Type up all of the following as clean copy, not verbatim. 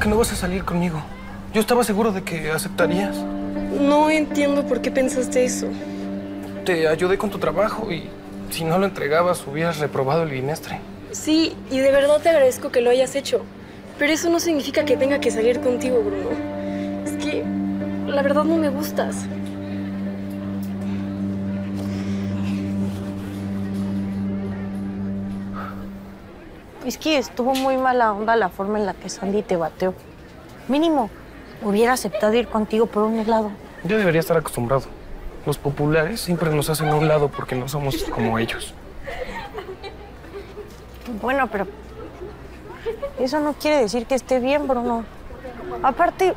que no vas a salir conmigo. Yo estaba seguro de que aceptarías. No entiendo por qué pensaste eso. Te ayudé con tu trabajo y si no lo entregabas hubieras reprobado el bimestre. Sí, y de verdad te agradezco que lo hayas hecho. Pero eso no significa que tenga que salir contigo, Bruno. Es que la verdad no me gustas. Es que estuvo muy mala onda la forma en la que Sandy te bateó. Mínimo, hubiera aceptado ir contigo por un helado. Yo debería estar acostumbrado. Los populares siempre nos hacen a un lado porque no somos como ellos. Bueno, pero eso no quiere decir que esté bien, Bruno. Aparte,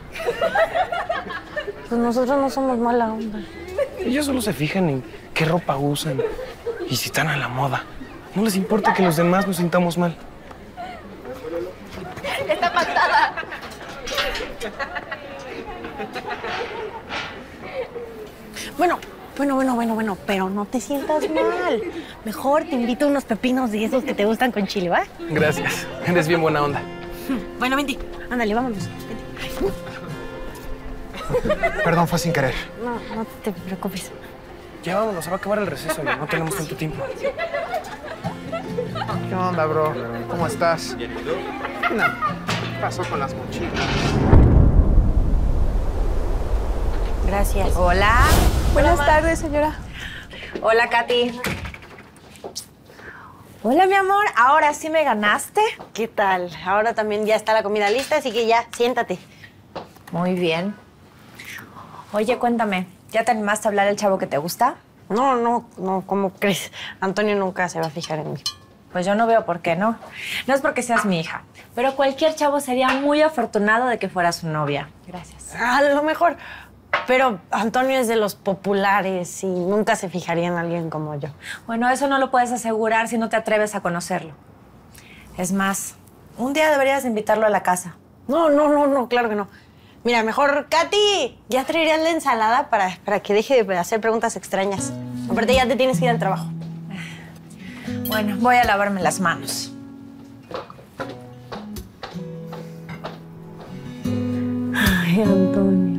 pues nosotros no somos mala onda. Ellos solo se fijan en qué ropa usan y si están a la moda. No les importa que los demás nos sintamos mal. ¡Está pactada! Bueno, pero no te sientas mal. Mejor te invito a unos pepinos de esos que te gustan con chile, ¿va? Gracias. Eres bien buena onda. Bueno, vente. Ándale, vámonos. Perdón, fue sin querer. No te preocupes. Ya vámonos, se va a acabar el receso. No tenemos tanto tiempo. ¿Qué onda, bro? ¿Cómo estás? ¿Bien y tú? No. ¿Qué pasó con las mochilas? Gracias. Hola. Buenas tardes, señora. Hola, Katy. Hola, mi amor. ¿Ahora sí me ganaste? ¿Qué tal? Ahora también ya está la comida lista, así que ya, siéntate. Muy bien. Oye, cuéntame, ¿ya te animaste a hablar al chavo que te gusta? No, ¿cómo crees? Antonio nunca se va a fijar en mí. Pues yo no veo por qué no. No es porque seas mi hija, pero cualquier chavo sería muy afortunado de que fuera su novia. Gracias. A lo mejor. Pero Antonio es de los populares y nunca se fijaría en alguien como yo. Bueno, eso no lo puedes asegurar si no te atreves a conocerlo. Es más, un día deberías invitarlo a la casa. No, claro que no. Mira, mejor, Katy, ya traerías la ensalada para que deje de hacer preguntas extrañas. Aparte, ya te tienes que ir al trabajo. Bueno, voy a lavarme las manos. Ay, Antonio.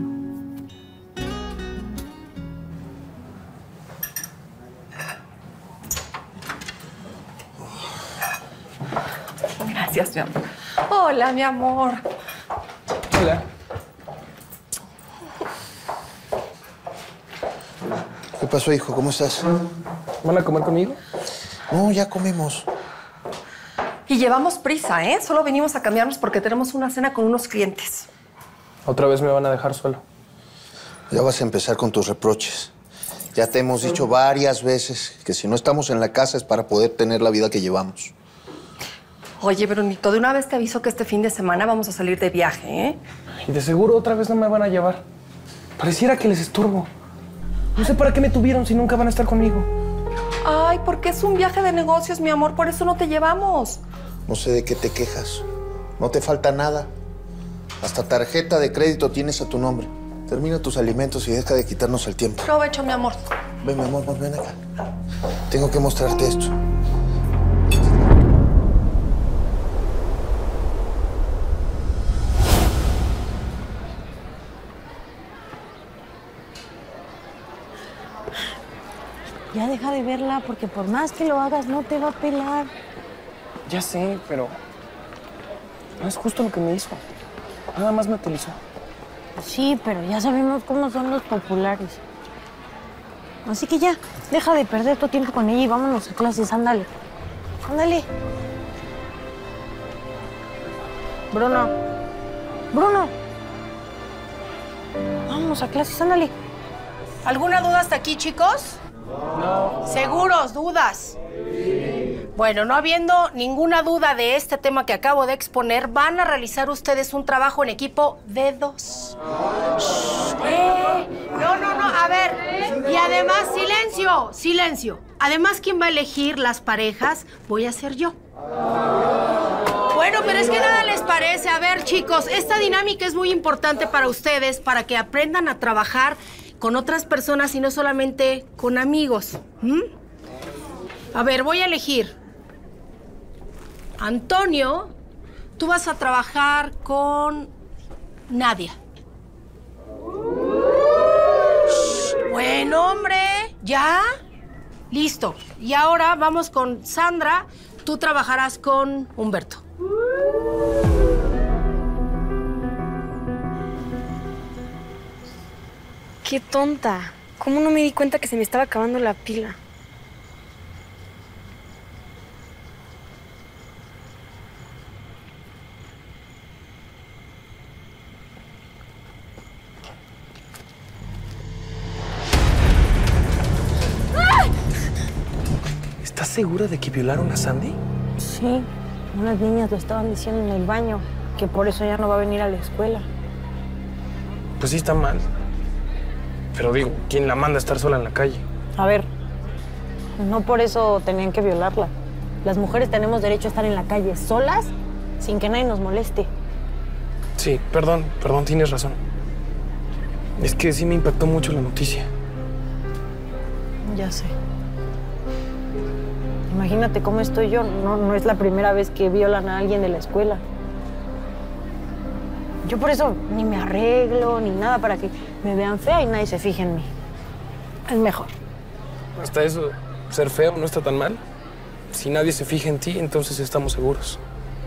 Gracias, mi amor. Hola, mi amor. Hola. ¿Qué pasó, hijo? ¿Cómo estás? ¿Van a comer conmigo? No, ya comimos. Y llevamos prisa, ¿eh? Solo venimos a cambiarnos porque tenemos una cena con unos clientes. Otra vez me van a dejar solo. Ya vas a empezar con tus reproches. Ya te hemos dicho varias veces que si no estamos en la casa es para poder tener la vida que llevamos. Oye, Brunito, de una vez te aviso que este fin de semana vamos a salir de viaje, ¿eh? Y de seguro otra vez no me van a llevar. Pareciera que les estorbo. No sé para qué me tuvieron si nunca van a estar conmigo. Ay, porque es un viaje de negocios, mi amor, por eso no te llevamos. No sé de qué te quejas. No te falta nada. Hasta tarjeta de crédito tienes a tu nombre. Termina tus alimentos y deja de quitarnos el tiempo. Provecho, mi amor. Ven, mi amor, ven acá. Tengo que mostrarte esto. Ya deja de verla, porque por más que lo hagas, no te va a pelar. Ya sé, pero no es justo lo que me hizo. Nada más me utilizó. Sí, pero ya sabemos cómo son los populares. Así que ya, deja de perder tu tiempo con ella y vámonos a clases, ándale. Ándale. Bruno. Vamos a clases, ándale. ¿Alguna duda hasta aquí, chicos? No. ¿Seguros? ¿Dudas? Sí. Bueno, no habiendo ninguna duda de este tema que acabo de exponer, van a realizar ustedes un trabajo en equipo de 2. No, a ver. Y además, silencio. Además, quien va a elegir las parejas voy a ser yo. Bueno, pero es que nada les parece. A ver, chicos, esta dinámica es muy importante para ustedes, para que aprendan a trabajar con otras personas y no solamente con amigos. A ver, voy a elegir. Antonio tú vas a trabajar con Nadia. Buen hombre, ¿ya? Listo. Y ahora vamos con Sandra. Tú trabajarás con Humberto. Qué tonta. ¿Cómo no me di cuenta que se me estaba acabando la pila? ¿Estás segura de que violaron a Sandy? Sí, unas niñas lo estaban diciendo en el baño, que por eso ya no va a venir a la escuela. Pues sí está mal. Pero digo, ¿quién la manda a estar sola en la calle? A ver, no por eso tenían que violarla. Las mujeres tenemos derecho a estar en la calle solas, sin que nadie nos moleste. Sí, perdón, tienes razón. Es que sí me impactó mucho la noticia. Ya sé. Imagínate cómo estoy yo. No es la primera vez que violan a alguien de la escuela. Yo por eso ni me arreglo ni nada para que me vean fea y nadie se fije en mí. Es mejor. Hasta eso, ser feo no está tan mal. Si nadie se fija en ti, entonces estamos seguros.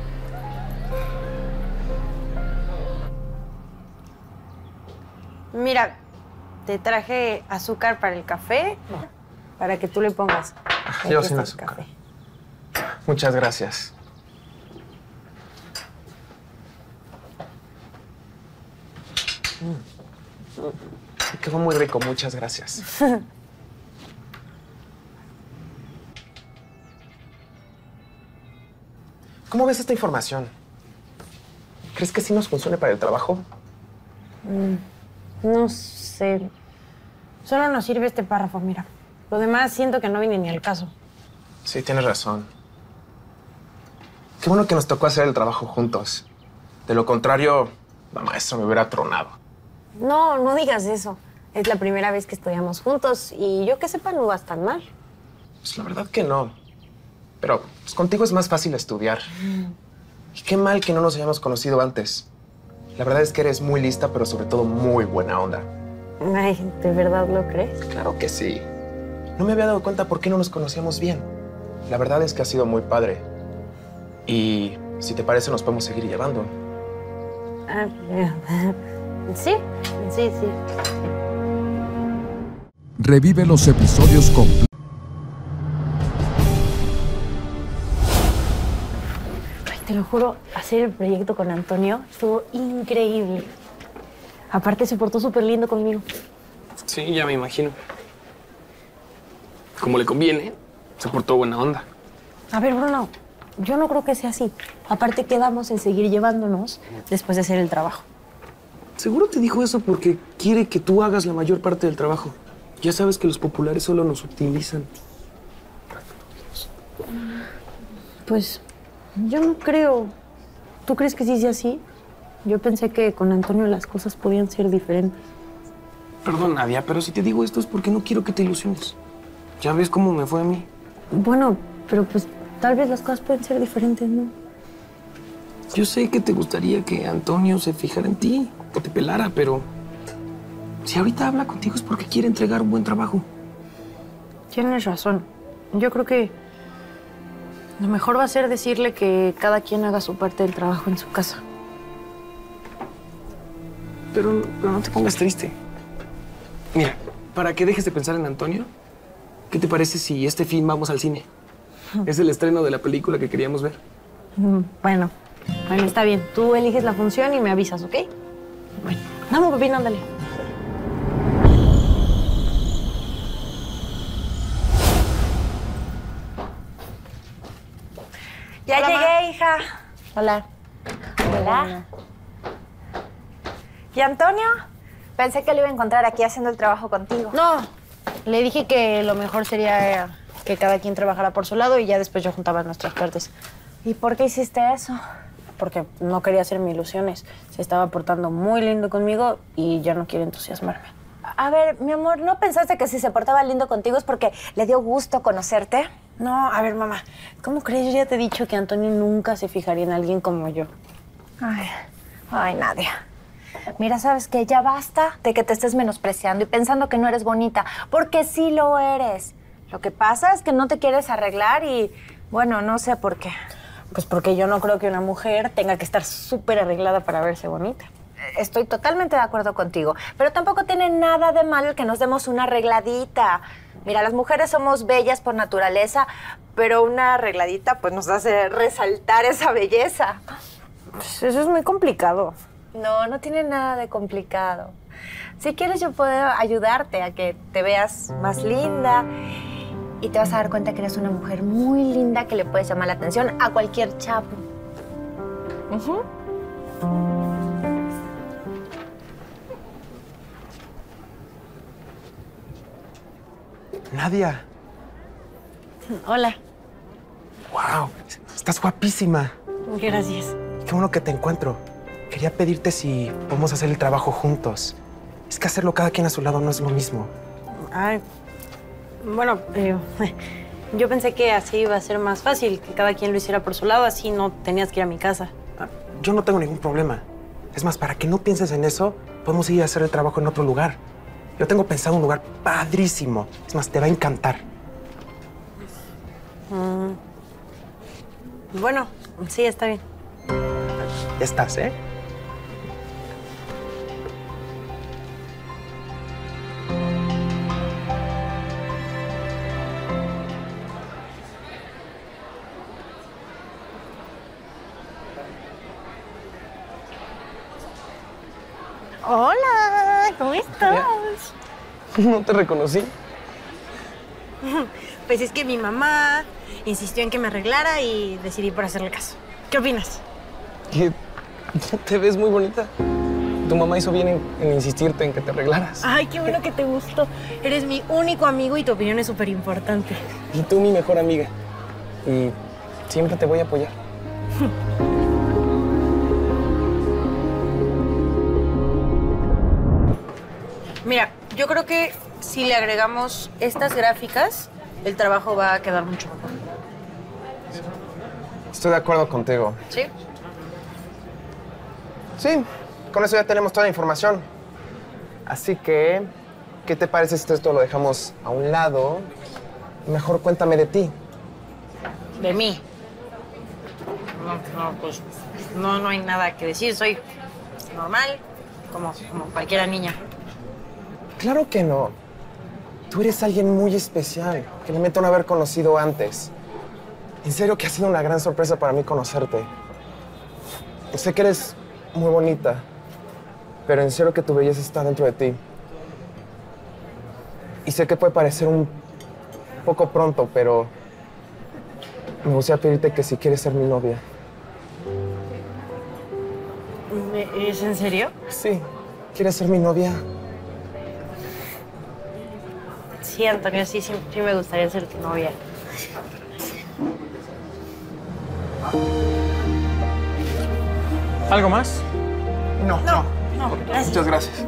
Mira, te traje azúcar para el café, para que tú le pongas. Yo Aquí sin está el azúcar. café. Muchas gracias. Quedó muy rico, muchas gracias. ¿Cómo ves esta información? ¿Crees que sí nos funcione para el trabajo? No sé. Solo nos sirve este párrafo, mira. Lo demás siento que no viene ni al caso. Sí, tienes razón. Qué bueno que nos tocó hacer el trabajo juntos. De lo contrario, la maestra me hubiera tronado. No digas eso. Es la primera vez que estudiamos juntos y yo que sepa no vas tan mal. Pues la verdad que no. Pero pues, contigo es más fácil estudiar. Y qué mal que no nos hayamos conocido antes. La verdad es que eres muy lista, pero sobre todo muy buena onda. Ay, ¿de verdad lo crees? Claro que sí. No me había dado cuenta por qué no nos conocíamos bien. La verdad es que ha sido muy padre. Y si te parece, nos podemos seguir llevando. Sí. Revive los episodios completos. Te lo juro, hacer el proyecto con Antonio estuvo increíble. Aparte, se portó súper lindo conmigo. Sí, ya me imagino. Como le conviene, se portó buena onda. A ver, Bruno, yo no creo que sea así. Aparte, quedamos en seguir llevándonos después de hacer el trabajo. Seguro te dijo eso porque quiere que tú hagas la mayor parte del trabajo. Ya sabes que los populares solo nos utilizan. Pues, yo no creo. ¿Tú crees que sí sea así? Yo pensé que con Antonio las cosas podían ser diferentes. Perdón, Nadia, pero si te digo esto es porque no quiero que te ilusiones. Ya ves cómo me fue a mí. Bueno, pero pues tal vez las cosas pueden ser diferentes, ¿no? Yo sé que te gustaría que Antonio se fijara en ti, que te pelara, pero si ahorita habla contigo es porque quiere entregar un buen trabajo. Tienes razón. Yo creo que lo mejor va a ser decirle que cada quien haga su parte del trabajo en su casa. Pero no te pongas triste. Mira, para que dejes de pensar en Antonio, ¿qué te parece si este fin vamos al cine? Es el estreno de la película que queríamos ver. Bueno, está bien. Tú eliges la función y me avisas, ¿ok? Bueno, vamos, Pepín, ándale. Ya Hola, llegué, Ma. hija. Hola. Hola. ¿Y Antonio? Pensé que lo iba a encontrar aquí haciendo el trabajo contigo. No, le dije que lo mejor sería que cada quien trabajara por su lado y ya después yo juntaba nuestras partes. ¿Y por qué hiciste eso? Porque no quería hacerme ilusiones. Se estaba portando muy lindo conmigo y ya no quiere entusiasmarme. A ver, mi amor, ¿no pensaste que si se portaba lindo contigo es porque le dio gusto conocerte? No, a ver, mamá, ¿cómo crees? Yo ya te he dicho que Antonio nunca se fijaría en alguien como yo. Ay, Nadia. Mira, ¿sabes qué? Ya basta de que te estés menospreciando y pensando que no eres bonita, porque sí lo eres. Lo que pasa es que no te quieres arreglar y, bueno, no sé por qué. Pues porque yo no creo que una mujer tenga que estar súper arreglada para verse bonita. Estoy totalmente de acuerdo contigo, pero tampoco tiene nada de malo el que nos demos una arregladita. Mira, las mujeres somos bellas por naturaleza, pero una arregladita pues nos hace resaltar esa belleza. Pues eso es muy complicado. No, no tiene nada de complicado. Si quieres yo puedo ayudarte a que te veas más linda y te vas a dar cuenta que eres una mujer muy linda que le puedes llamar la atención a cualquier chavo. Nadia. Hola. Wow, estás guapísima. Gracias. Qué bueno que te encuentro. Quería pedirte si podemos hacer el trabajo juntos. Es que hacerlo cada quien a su lado no es lo mismo. Ay, bueno, yo pensé que así iba a ser más fácil, que cada quien lo hiciera por su lado, así no tenías que ir a mi casa. Yo no tengo ningún problema. Es más, para que no pienses en eso, podemos ir a hacer el trabajo en otro lugar. Yo tengo pensado un lugar padrísimo. Es más, te va a encantar. Bueno, sí, está bien. Ya estás, ¿eh? Hola, ¿cómo estás? No te reconocí. Pues es que mi mamá insistió en que me arreglara y decidí por hacerle caso. ¿Qué opinas? Que te ves muy bonita. Tu mamá hizo bien en insistirte en que te arreglaras. Ay, qué bueno que te gustó. Eres mi único amigo y tu opinión es súper importante. Y tú, mi mejor amiga. Y siempre te voy a apoyar. Mira, yo creo que si le agregamos estas gráficas, el trabajo va a quedar mucho mejor. Estoy de acuerdo contigo. ¿Sí? Sí, con eso ya tenemos toda la información. Así que, ¿qué te parece si esto lo dejamos a un lado? Mejor cuéntame de ti. ¿De mí? No, pues no hay nada que decir. Soy normal, como cualquier niña. Claro que no. Tú eres alguien muy especial, que lamento no haber conocido antes. En serio que ha sido una gran sorpresa para mí conocerte. Sé que eres muy bonita, pero en serio que tu belleza está dentro de ti. Y sé que puede parecer un poco pronto, pero me gustaría pedirte que si quieres ser mi novia. ¿Es en serio? Sí. ¿Quieres ser mi novia? Sí, Antonio, sí me gustaría ser tu novia. ¿Algo más? No, gracias. Muchas gracias.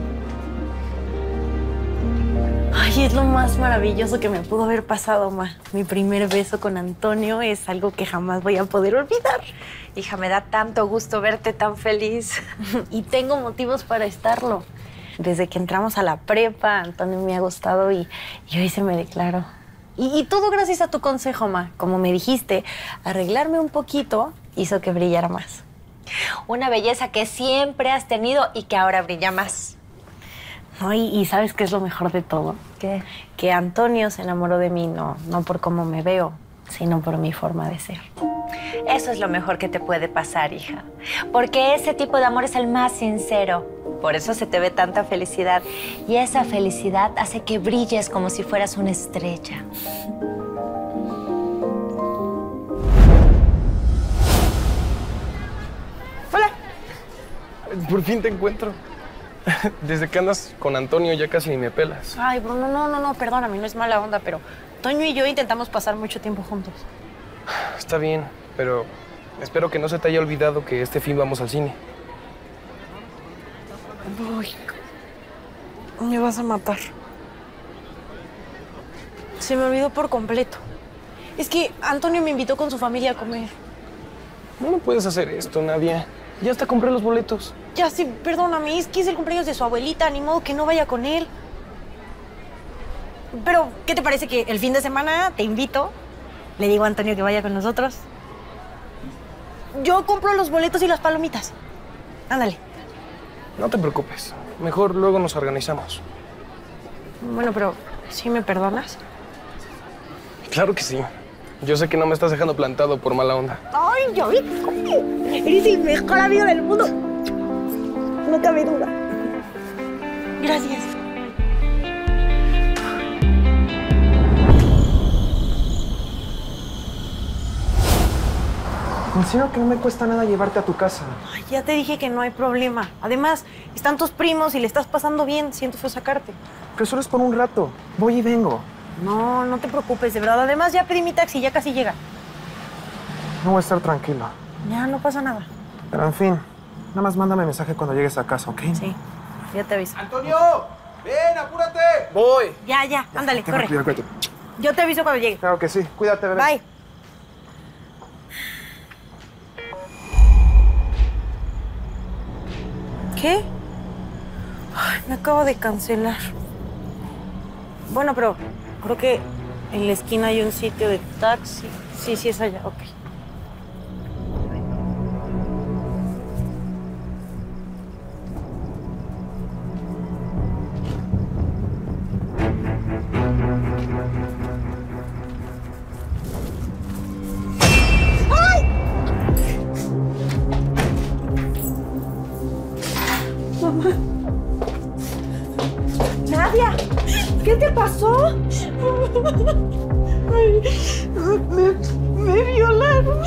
Ay, es lo más maravilloso que me pudo haber pasado, ma. Mi primer beso con Antonio es algo que jamás voy a poder olvidar. Hija, me da tanto gusto verte tan feliz. Y tengo motivos para estarlo. Desde que entramos a la prepa, Antonio me ha gustado y hoy se me declaró. Y todo gracias a tu consejo, ma. Como me dijiste, arreglarme un poquito hizo que brillara más. Una belleza que siempre has tenido y que ahora brilla más. No, y ¿sabes qué es lo mejor de todo? ¿Qué? Que Antonio se enamoró de mí no por cómo me veo, sino por mi forma de ser. Eso es lo mejor que te puede pasar, hija. Porque ese tipo de amor es el más sincero. Por eso se te ve tanta felicidad. Y esa felicidad hace que brilles como si fueras una estrella. Hola. Por fin te encuentro. Desde que andas con Antonio ya casi ni me pelas. Ay, Bruno, no, perdóname, no es mala onda, pero Toño y yo intentamos pasar mucho tiempo juntos. Está bien, pero espero que no se te haya olvidado que este fin vamos al cine. Uy, me vas a matar. Se me olvidó por completo. Es que Antonio me invitó con su familia a comer. No puedes hacer esto, Nadia. Ya hasta compré los boletos. Ya sí, perdóname, es que es el cumpleaños de su abuelita, ni modo que no vaya con él. Pero, ¿qué te parece que el fin de semana te invito? Le digo a Antonio que vaya con nosotros. Yo compro los boletos y las palomitas. Ándale. No te preocupes. Mejor luego nos organizamos. Bueno, pero ¿sí me perdonas? Claro que sí. Yo sé que no me estás dejando plantado por mala onda. ¡Ay, yo! Eres el mejor amigo del mundo. No cabe duda. Gracias. Considero que no me cuesta nada llevarte a tu casa. Ay, ya te dije que no hay problema. Además, están tus primos y le estás pasando bien. Siento feo sacarte. Pero solo es por un rato. Voy y vengo. No, no te preocupes, de verdad. Además, ya pedí mi taxi, ya casi llega. No voy a estar tranquilo. Ya, no pasa nada. Pero en fin, nada más mándame mensaje cuando llegues a casa, ¿ok? Sí, ya te aviso. ¡Antonio! ¡Ven, apúrate! Voy. Ya, ándale, corre. Cuídate. Yo te aviso cuando llegue. Claro que sí. Cuídate, bebé. Bye. ¿Qué? Ay, me acabo de cancelar. Bueno, pero creo que en la esquina hay un sitio de taxi. Sí, es allá. Ok. Nadia, ¿qué te pasó? Me violaron.